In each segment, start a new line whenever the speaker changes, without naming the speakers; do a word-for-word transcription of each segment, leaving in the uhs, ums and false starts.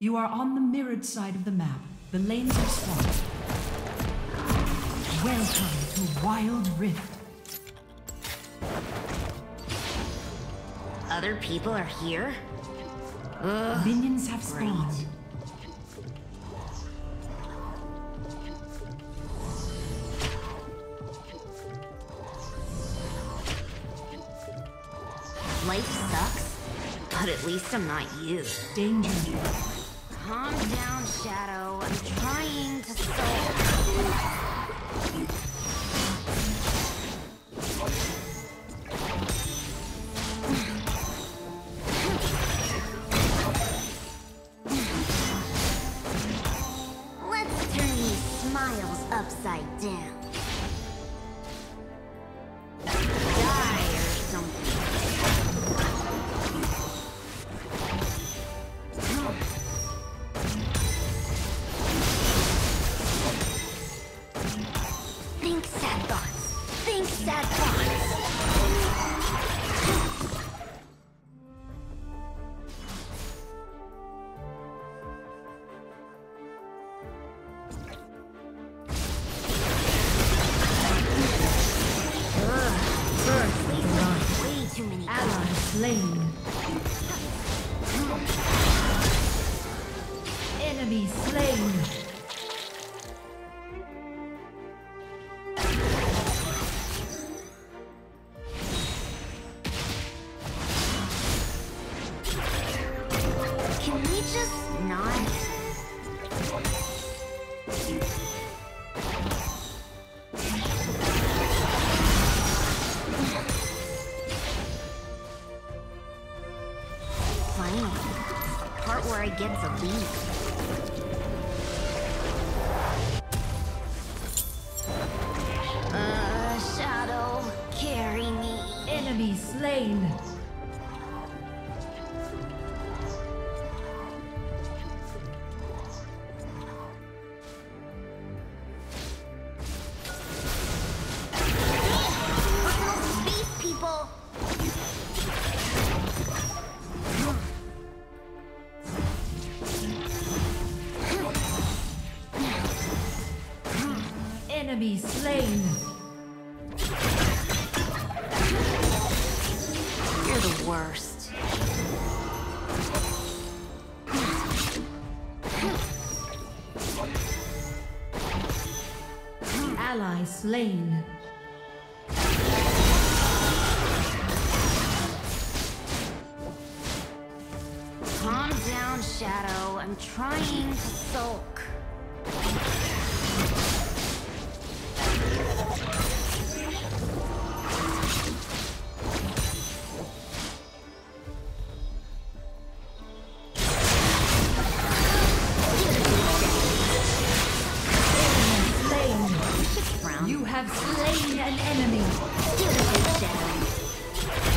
You are on the mirrored side of the map. The lanes are swamped. Welcome to Wild Rift.
Other people are here? Ugh,
Minions have
great.
spawned.
Life sucks, but at least I'm not you.
Danger.
Calm down, Shadow. I'm trying to solve. Let's turn these smiles upside down. Die or something. Think sad thoughts. Think sad thoughts. Ugh, first, way too many
Ally slain. Enemy slain.
Can we just not? Finally, the part where I get to leave. Uh, Shadow, carry me.
Enemy slain.
Personal space, people.
Enemy slain.
You're the worst.
Ally slain.
Calm down, Shadow. I'm trying to sulk.
Slain.
Frown.
You have slain an enemy.
You're the good Shadow.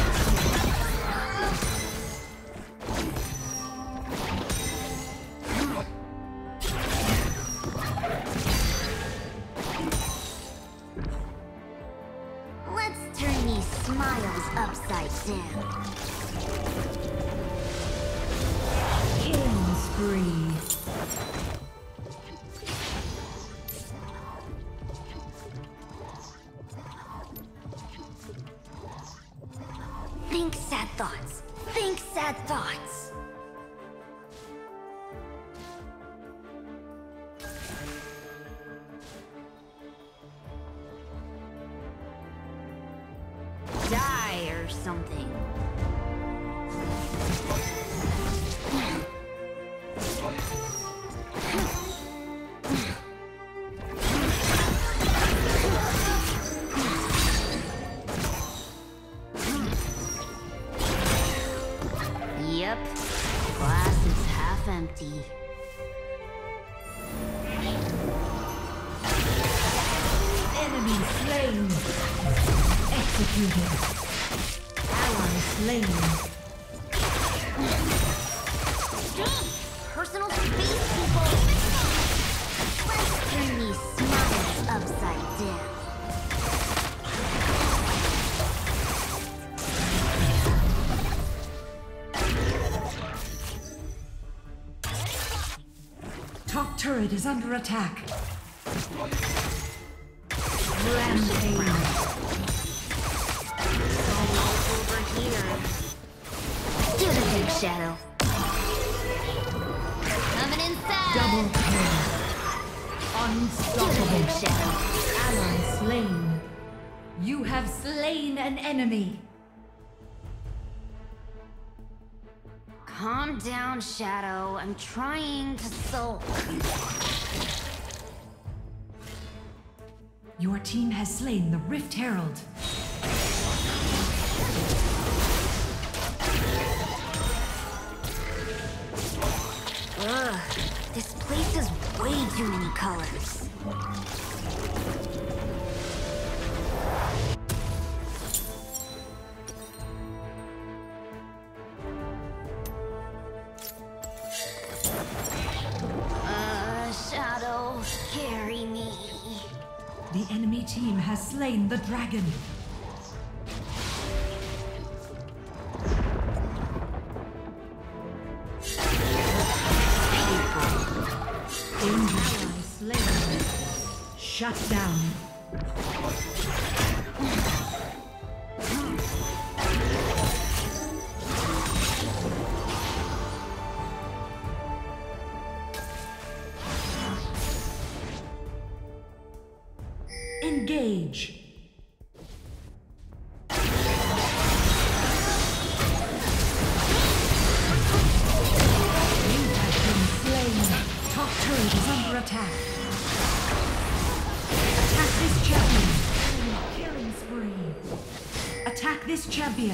Let's turn these smiles upside down.
Killing spree.
Think sad thoughts. Think sad thoughts. Die or something. Yep, glass is half empty.
Enemy slain. Executed. Ally slain.
Personal space, people! Let's turn these smiles upside down.
turret is under attack. Rampage.
Over here. Do the big shadow. Coming inside.
Double kill.
Do the
Unstoppable.
big shadow.
Ally slain. You have slain an enemy.
Calm down, Shadow. I'm trying to sulk.
Your team has slain the Rift Herald.
Ugh, this place is way too many colors. Uh, Shadow, carry me.
The enemy team has slain the dragon. Danger ally slain. Shut down. Engage. Top turret is under attack. Attack this champion. Killing spree. Attack this champion.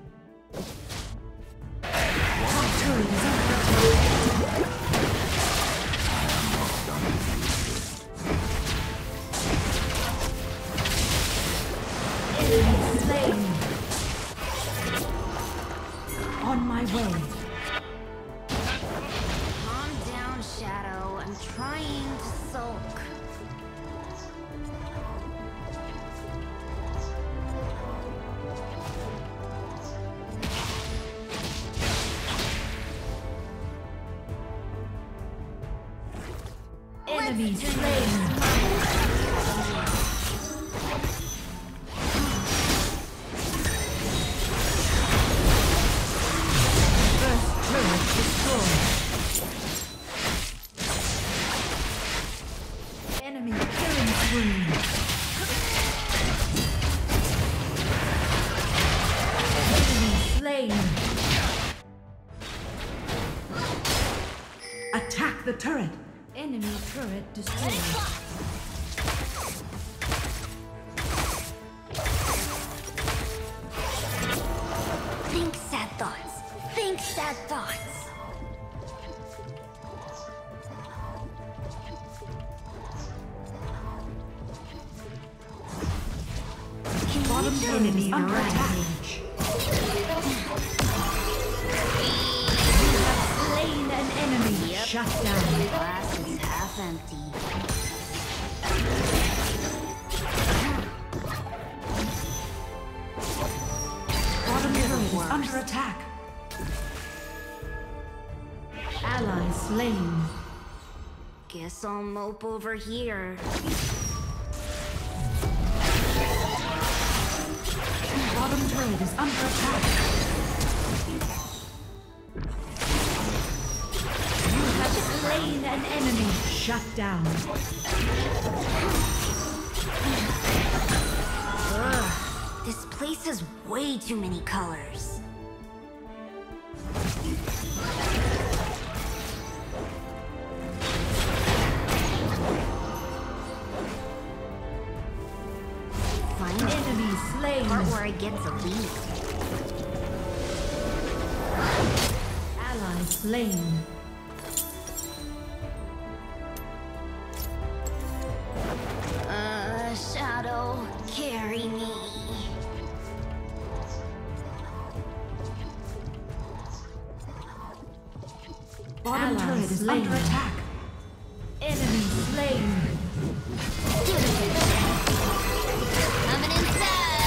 Top turret is under attack. Enemy slain. On my way.
Shadow, I'm trying to sulk.
Enemy slain. First turret destroyed. Enemy killing spree. Enemy slain. Attack the turret. Enemy turret destroyed.
Think sad thoughts. Think sad thoughts.
Bottom turret is under attack. You have slain an enemy.
Yep.
Shut down.
The glass is half empty.
Bottom turret is under attack. Ally slain.
Guess I'll mope over here.
Bottom turret is under attack. You have slain an enemy. Shut down.
Ugh, this place has way too many colors. Find
Enemy slain.
part where I get to lead.
Ally slain.
Uh, Shadow, carry me.
Bottom
Ally
turret is
slain.
under attack. Enemy slain.
Coming inside.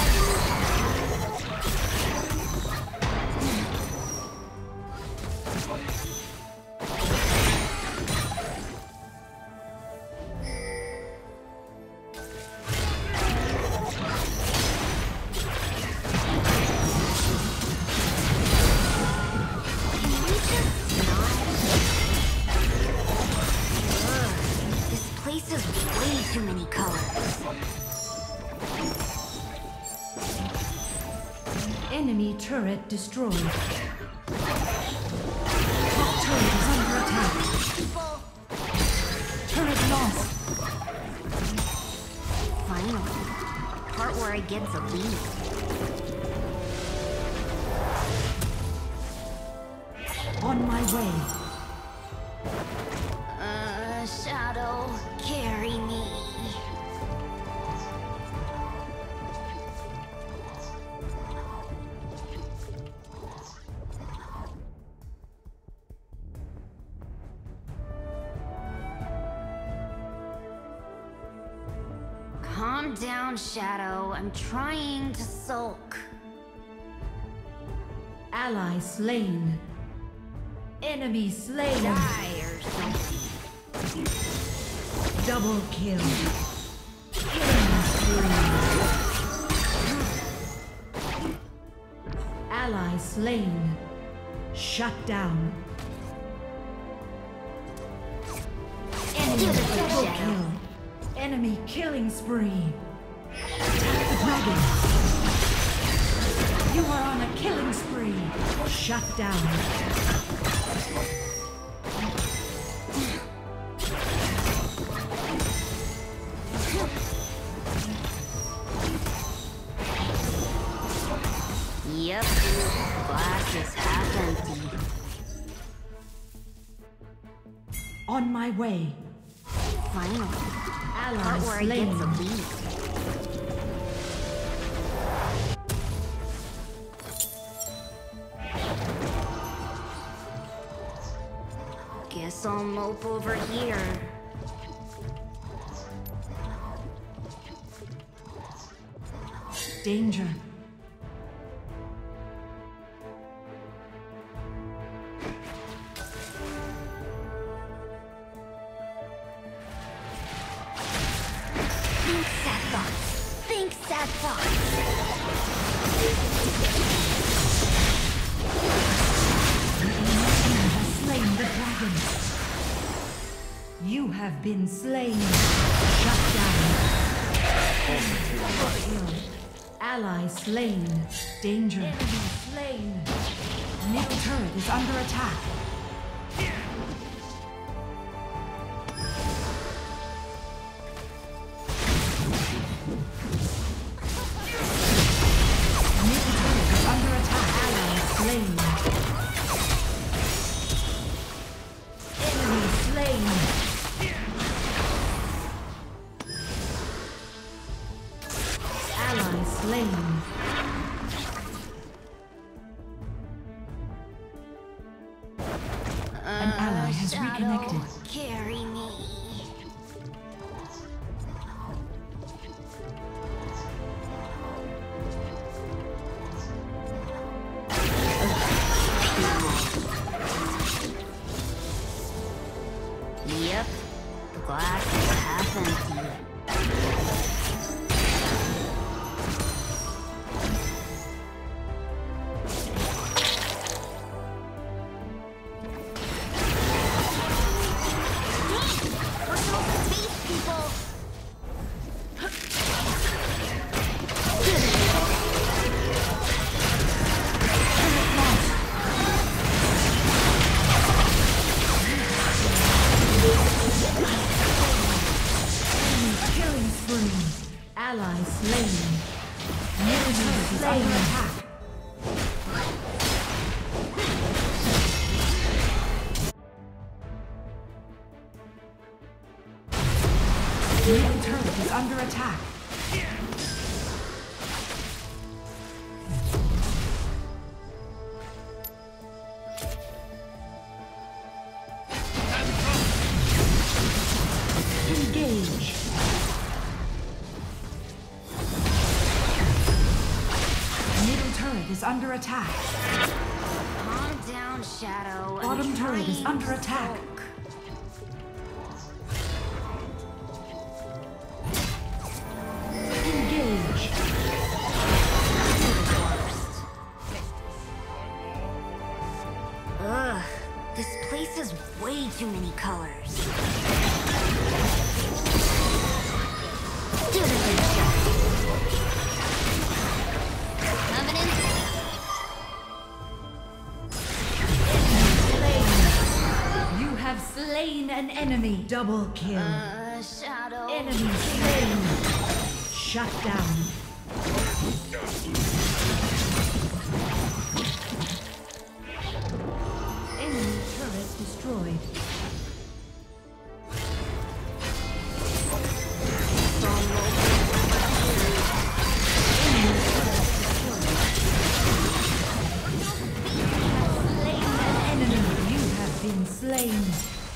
Enemy turret destroyed. Top turret is under attack. Turret lost.
Finally, part where I get the lead.
On my way.
Uh, Shadow, carry me. Calm down, Shadow. I'm trying to sulk.
Ally slain. Enemy slain.
Die or something.
Double kill. Killing spree. Ally slain. Shut down. Enemy double kill. Enemy killing spree. Attack the dragon. You are on a killing spree. Shut down.
Yep, glass is half empty.
On my way.
Finally,
Ally
part where I get
slain.
the lead. Guess I'll mope over here.
Danger.
Think sad thoughts. Think sad thoughts.
Slain the dragon. You have been slain. Shut down. Double kill. Ally slain. Danger. Enemy slain. Middle turret is under attack. Middle turret is under attack. Ally slain. Enemy slain. Ally slain. An ally has
Shadow,
reconnected.
carry me. Yep, the glass is half empty. Personal space, people!
Killing spree. Ally slain. Middle turret is under attack. Middle turret is under attack. Engage. Middle turret is under attack.
Calm down, Shadow. I'm
Bottom turret is
trying
under
to
attack.
sulk.
Engage.
Ugh, this place has way too many colors. Do the good shot. Coming in.
an enemy. Double kill.
Uh, shadow.
Enemy slain. Shut down. Enemy turret destroyed. Been slain.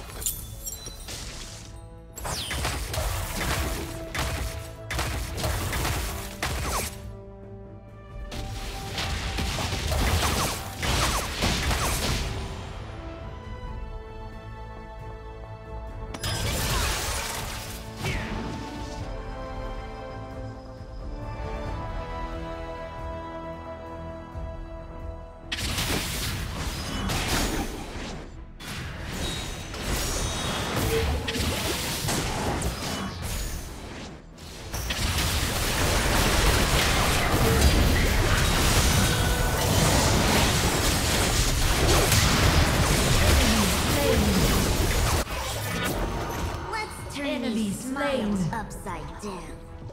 Enemy slain.
Upside down.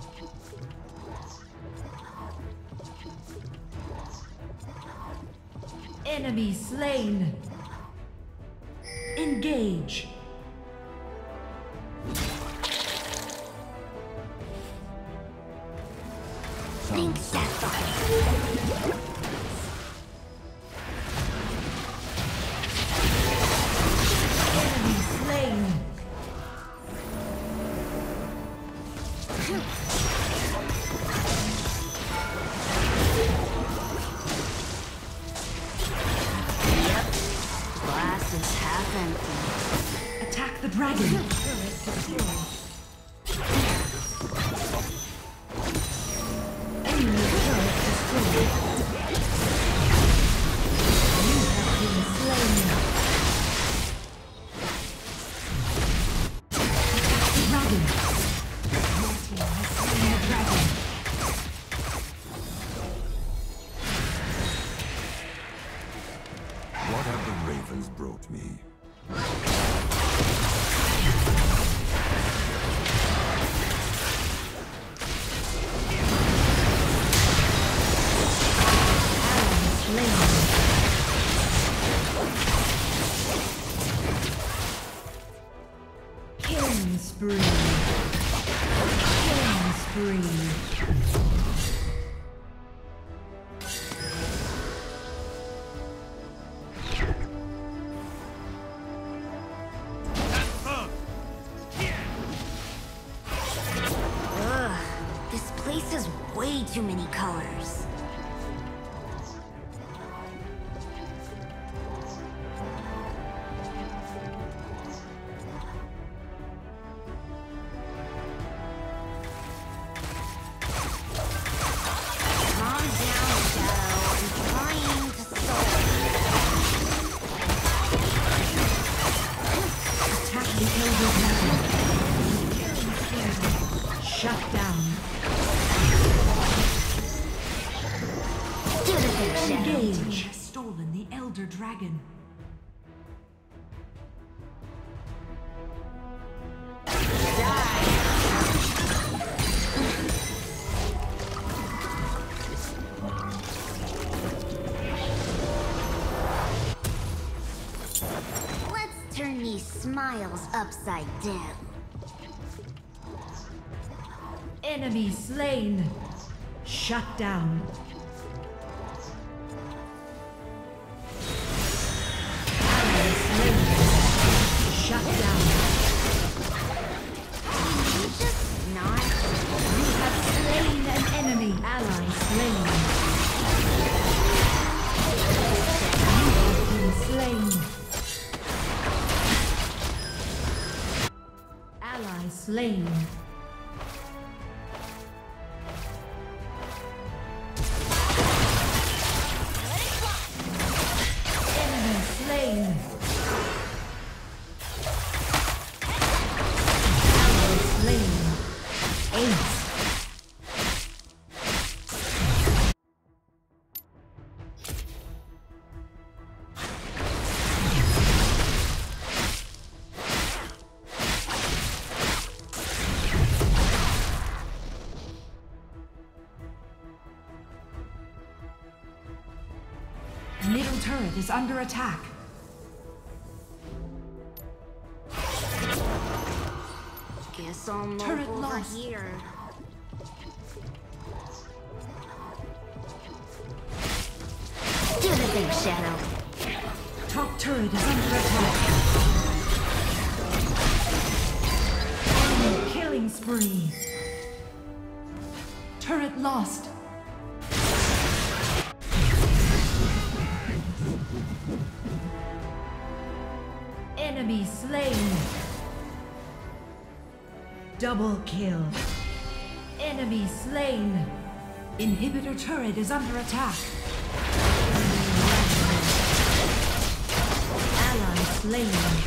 Enemy slain. Engage.
Think sapphire.
Enemy slain.
Glass is half empty.
Attack the dragon. Enemy turret destroyed. You have been slain. Dragon. Your team has slain the dragon.
What have the ravens brought me?
Killing spree. Killing spree.
Ugh, this place has way too many colors. Calm down, Shadow. I'm trying to solve.
Attack the elder dragon. Shut down.
Do the thing, Shadow.
Engage. Stolen the elder dragon.
Let's turn these smiles upside down.
Enemy slain. Shut down. Ally slain. Shut down.
Just not.
You have slain an enemy. Ally slain. You have been slain. Ally slain. Enemy slain. Ally slain. Ace. turret is under attack.
Guess I'll move
Turret
over
lost.
here. Do the thing, Shadow.
Top turret is under attack. Enemy killing spree. Turret lost. Enemy slain. Double kill. Enemy slain. Inhibitor turret is under attack. Ally slain.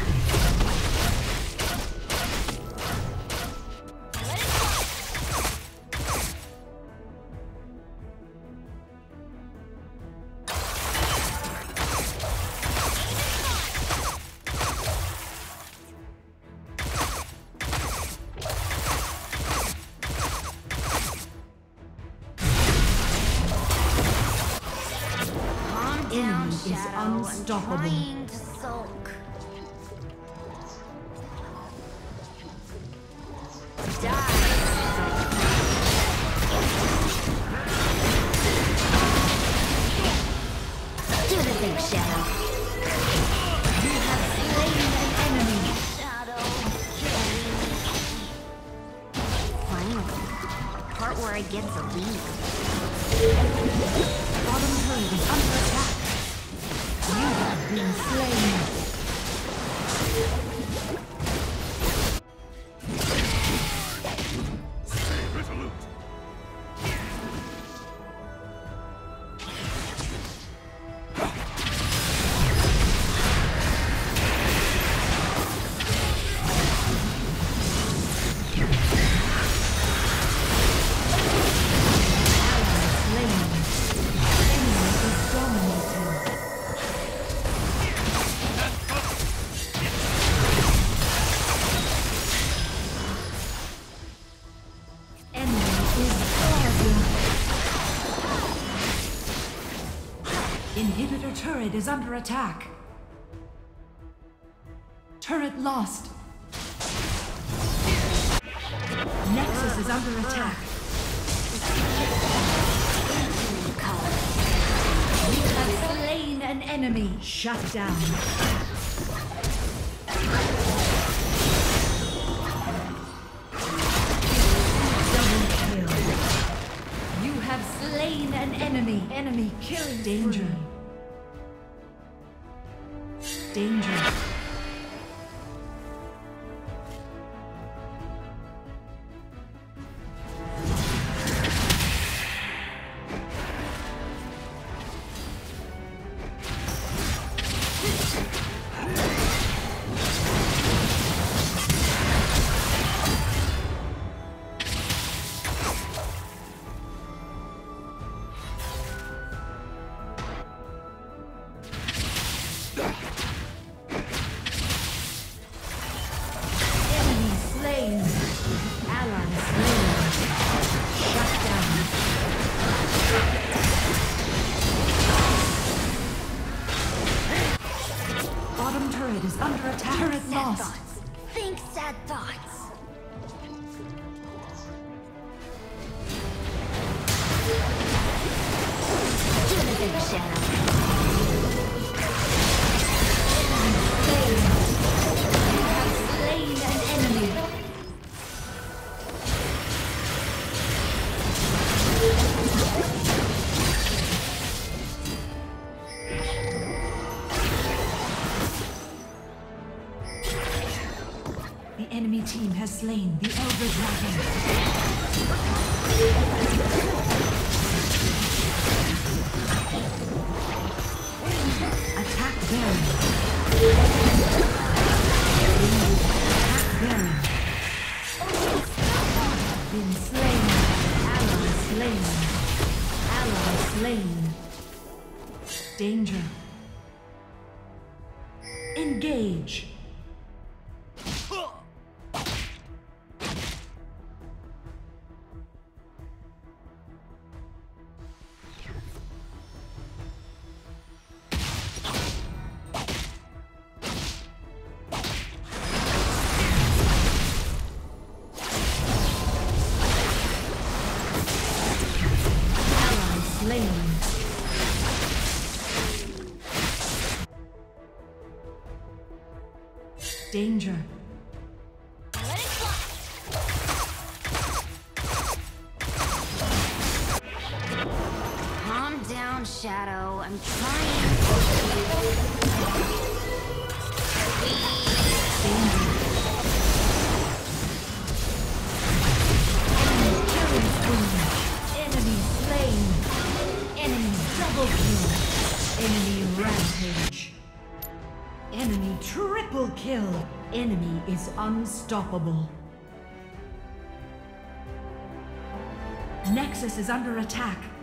Down,
Enemy is
Shadow. I'm
unstoppable.
trying to sulk. Die. Do the thing, Shadow.
You have slain an enemy.
Shadow, kill me. Finally, part where I get to leave.
Bottom turret is under attack. You have been slain. Inhibitor turret is under attack. Turret lost. Nexus is under attack. You have slain an enemy. Shut down. Double kill. You have slain an enemy. Enemy killing. Danger. Danger. Is under attack. Turret
Sad
lost.
thoughts. Think sad thoughts. Do the thing, Shadow.
You have slain an enemy. The enemy team has slain the Elder Dragon. Attack Baron. Attack Baron. Been slain. Ally slain. Ally slain. Danger. Engage. slain. Danger.
Let it fly. Calm down, Shadow. I'm trying.
Danger. Enemy slain. Enemy double kill. Enemy rampage. Enemy triple kill. Enemy is unstoppable. Nexus is under attack.